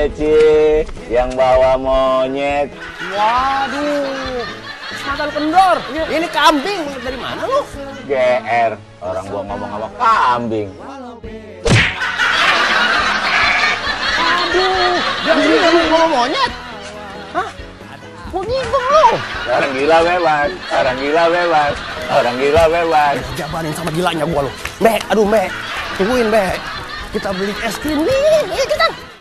Cie, yang bawa monyet. Waduh, mata lu kendor. Ini kambing dari mana lu? GR, orang gua ngomong sama kambing. Aduh, jadi kamu bawa monyet? Hah? Mau nyinggung lu? Orang gila bebas, orang gila bebas, orang gila bebas. Jabanin sama gilanya gua lu. Mbak, aduh Mbak, tungguin Mbak. Kita beli es krim nih, ayo kita.